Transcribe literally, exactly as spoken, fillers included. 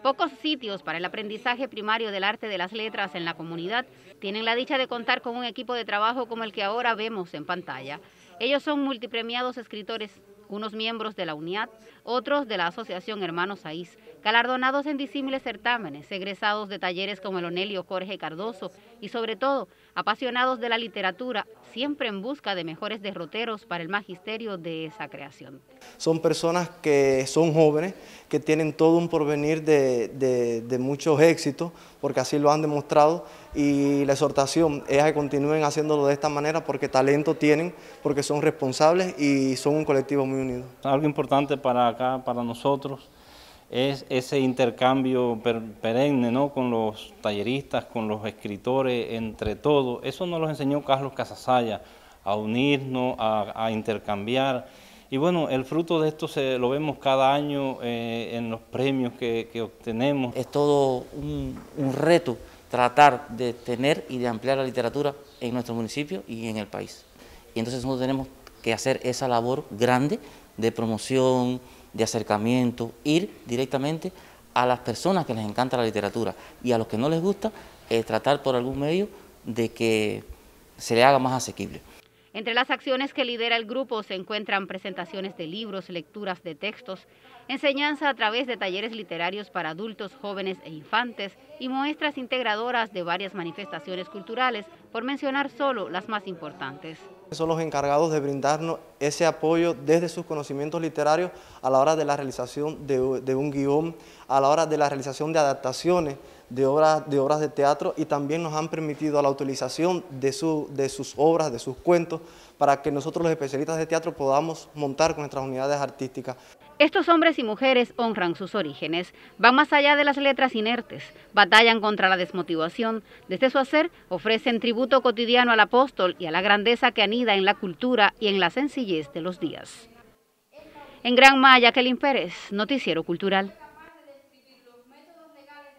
Pocos sitios para el aprendizaje primario del arte de las letras en la comunidad tienen la dicha de contar con un equipo de trabajo como el que ahora vemos en pantalla. Ellos son multipremiados escritores, unos miembros de la UNIAD, otros de la Asociación Hermanos Saiz, galardonados en disímiles certámenes, egresados de talleres como el Onelio Jorge Cardoso y sobre todo apasionados de la literatura, siempre en busca de mejores derroteros para el magisterio de esa creación. Son personas que son jóvenes, que tienen todo un porvenir de, de, de muchos éxitos, porque así lo han demostrado, y la exhortación es a que continúen haciéndolo de esta manera porque talento tienen, porque son responsables y son un colectivo muy unido. Algo importante para acá, para nosotros, es ese intercambio per, perenne, ¿no?, con los talleristas, con los escritores, entre todos. Eso nos lo enseñó Carlos Casasaya, a unirnos, a, a intercambiar. Y bueno, el fruto de esto se lo vemos cada año eh, en los premios que, que obtenemos. Es todo un, un reto tratar de tener y de ampliar la literatura en nuestro municipio y en el país. Y entonces nosotros tenemos que hacer esa labor grande de promoción, de acercamiento, ir directamente a las personas que les encanta la literatura y a los que no les gusta, eh, tratar por algún medio de que se le haga más asequible. Entre las acciones que lidera el grupo se encuentran presentaciones de libros, lecturas de textos, enseñanza a través de talleres literarios para adultos, jóvenes e infantes y muestras integradoras de varias manifestaciones culturales, por mencionar solo las más importantes. Son los encargados de brindarnos ese apoyo desde sus conocimientos literarios a la hora de la realización de, de un guión, a la hora de la realización de adaptaciones de obras, de obras de teatro, y también nos han permitido la utilización de, su, de sus obras, de sus cuentos, para que nosotros los especialistas de teatro podamos montar con nuestras unidades artísticas. Estos hombres y mujeres honran sus orígenes, van más allá de las letras inertes, batallan contra la desmotivación, desde su hacer ofrecen tributo cotidiano al apóstol y a la grandeza que anida en la cultura y en la sencillez de los días. En Granma, Jacqueline Pérez, Noticiero Cultural.